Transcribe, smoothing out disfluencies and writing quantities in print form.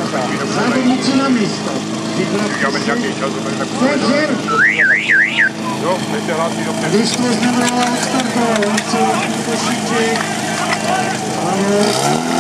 Závodníci na místo. Družstvo z Nemrlova odstartovalo ulici Hasiči.